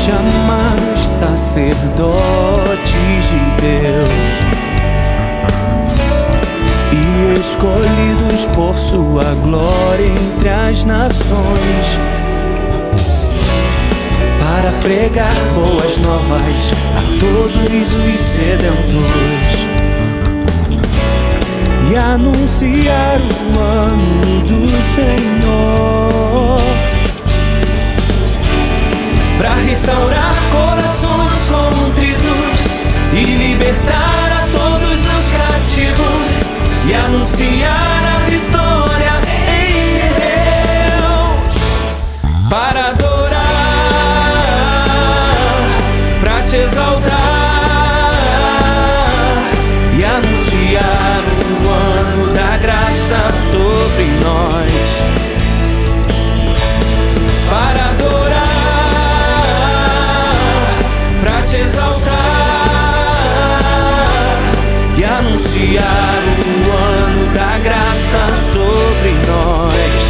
chamados sacerdotes de Deus e escolhidos por sua glória entre as nações, para pregar boas novas a todos os sedentos e anunciar o ano do Senhor, para restaurar corações contritos e libertar a todos os cativos e anunciar a vitória em Deus, para adorar, para te exaltar e anunciar o ano da graça sobre nós, para adorar, para te exaltar e anunciar o ano da graça sobre nós.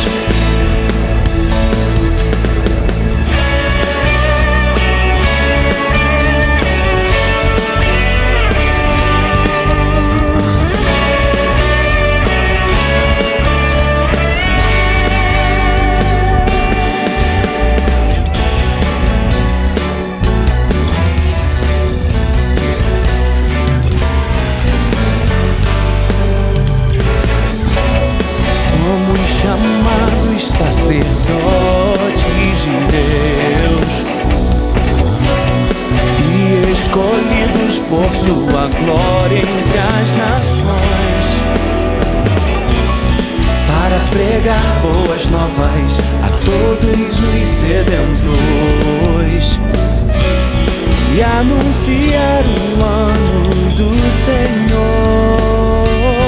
Chamados sacerdotes de Deus e escolhidos por sua glória entre as nações, para pregar boas novas a todos os sedentos e anunciar o ano do Senhor,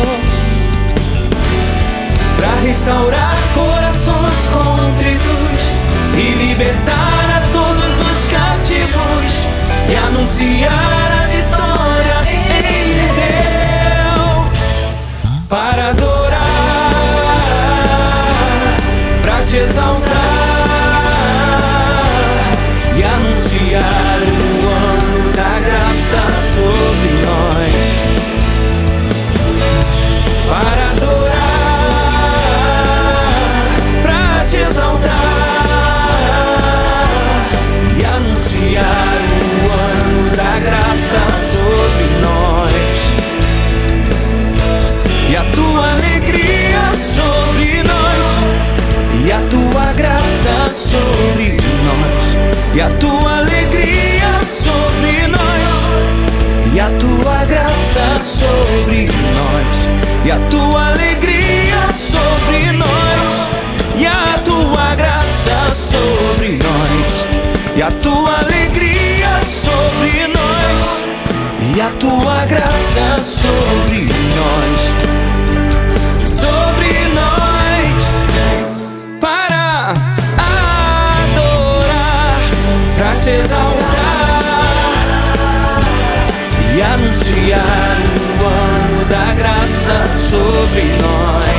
para restaurar corações contritos e libertar a todos os cativos e anunciar a vitória em Deus, para adorar, para te exaltar e anunciar o ano da graça sobre nós, para adorar, te exaltar e anunciar o ano da graça sobre nós, e a tua alegria sobre nós, e a tua graça sobre nós, e a tua alegria sobre nós, e a tua graça sobre nós, e a tua alegria sobre nós, e a tua graça sobre nós, e a tua alegria sobre nós, e a tua graça sobre nós, para adorar, para te exaltar e anunciar o ano da graça sobre nós.